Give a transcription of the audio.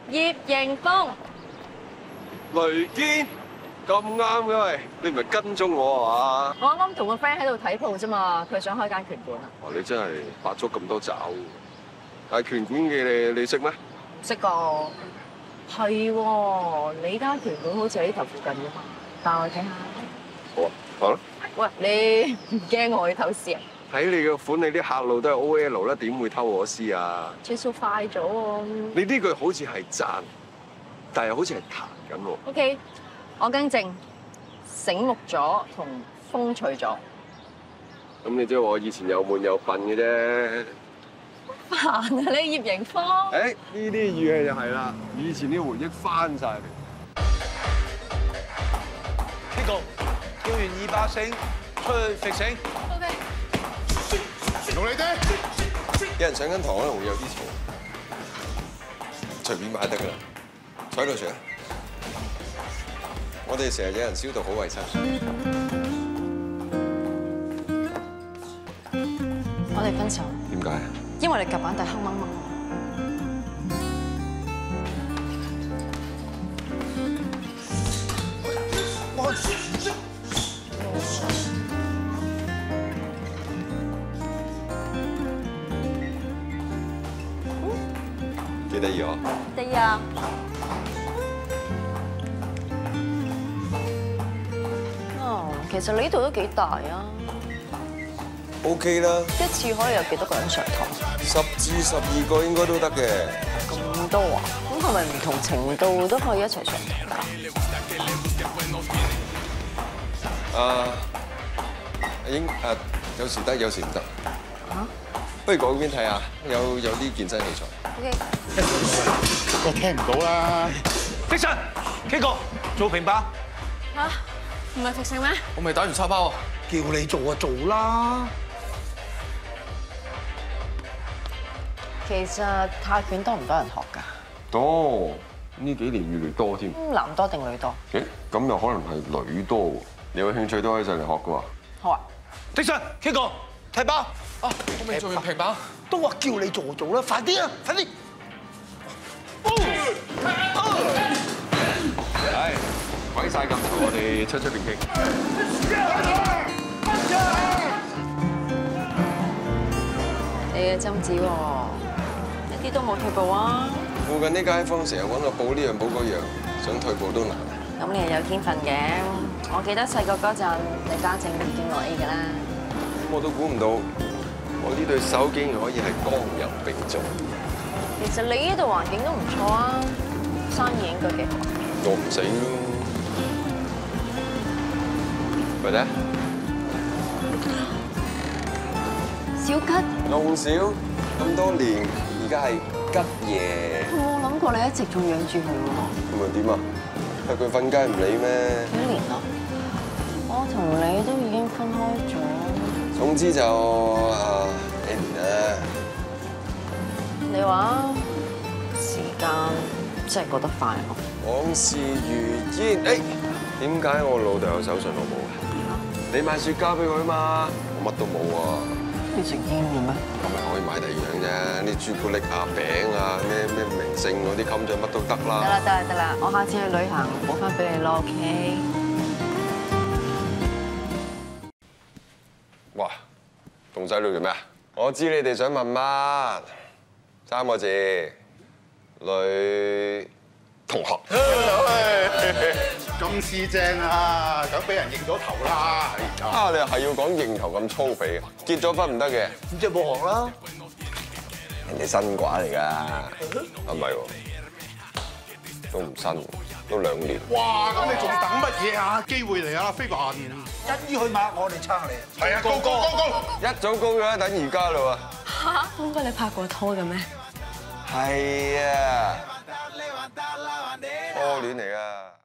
葉迎風， 雷堅咁啱嘅喂，你唔係跟蹤我啊嘛？ 我啱啱同個 friend 喺度睇鋪啫嘛，佢想開間拳館啊。 哇！你真係百足咁多爪，但係拳館嘅你識咩？ 唔識㗎，係喎，你間拳館好似喺呢頭附近㗎嘛，帶我睇下。 好啊，好啦。 喂，你唔驚我去偷師啊？ 睇你個款，你啲客路都係 OL 啦，點會偷我師啊？ 轉數快咗喎。 你呢句好似係讚，但係好似係彈緊喎。 OK，我更正，醒目咗同風趣咗。 咁你知我以前又悶又笨嘅啫。 煩啊你葉迎風。 誒，呢啲語氣就係啦，以前啲回憶翻晒嚟。 Kiko，跳完200繩，出去揈繩。 OK。 用你哋。 有人上緊堂可能會有啲嘈，隨便買得㗎啦。坐喺度坐。我哋成日有人消毒好衞生。 我哋分手。 點解？ 因為你夾板底黑掹掹。 幾得意喎！ 得啊！哦，其實你呢度都幾大啊！ OK 啦， 一次可以有幾多個人上堂 10至12個應該都得嘅。 咁多啊？咁係咪唔同程度都可以一齊上堂㗎？ 有時得，有時唔得。 嚇？ 不如過嗰邊睇下，有啲健身器材。 OK。 我聽唔到啦。 Fiction，Kiko，做平板。 嚇？唔係復成咩？ 我未打完叉包啊！ 叫你做就做啦。 其實泰拳多唔多人學㗎？ 多，呢幾年越嚟越多添。 男多定女多？ 誒，咁又可能係女多喎。你有興趣都可以上嚟學㗎喎。 好啊。 Fiction，Kiko，踢包。啊，我未做完平板。 都話叫你做就做啦，快啲啊，快啲！ 係，鬼晒咁嘈，我哋出邊傾。 你嘅針子喎，一啲都冇退步啊！ 附近啲街坊成日揾我補呢樣補嗰樣，想退步都難。 咁你係有天分嘅，我記得細個嗰陣，你家政都已經攞 A 㗎啦。 我都估唔到，我呢對手竟然可以係剛柔並重。 其實你呢度環境都唔錯啊，生意應該幾好。 我唔死咯，咪咧？ 小吉， 弄少咁多年，而家係吉爺。 我冇諗過你一直仲養住佢喎。 咁咪點啊？係佢瞓街唔理咩？ 幾年啦？我同你都已經分開咗。 總之就幾年啦。 你話時間真係過得快喎。 往事如煙，點解我老豆有手信我冇嘅？你買雪糕俾佢啊嘛，我乜都冇喎。 你食煙嘅咩？ 咁咪可以買第二樣啫，啲朱古力啊、餅啊、咩明星嗰啲襟獎乜都得啦。 得啦得啦得啦，我下次去旅行補翻俾你咯 ，OK？ 哇，動細路做咩啊？我知你哋想問乜，3個字，女同學。 咁似正啊，咁俾人認咗頭啦。 啊，你係要講認頭咁粗鄙嘅，結咗婚唔得嘅。 咁即係冇學啦。 人哋新寡嚟㗎，啊唔係喎，都唔新，都2年。 哇，咁你仲等乜嘢啊？機會嚟啊，飛雲！一於去抹我哋撐你。係啊，高！ 一早高咗，等而家啦喎。 嚇，峰哥你拍過拖嘅咩？ 係啊，初戀嚟㗎。